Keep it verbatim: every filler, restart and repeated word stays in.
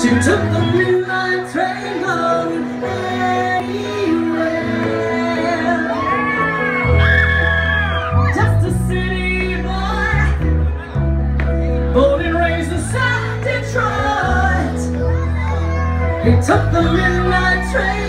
She took the midnight train going anywhere. Just a city boy, born and raised in South Detroit. He took the midnight train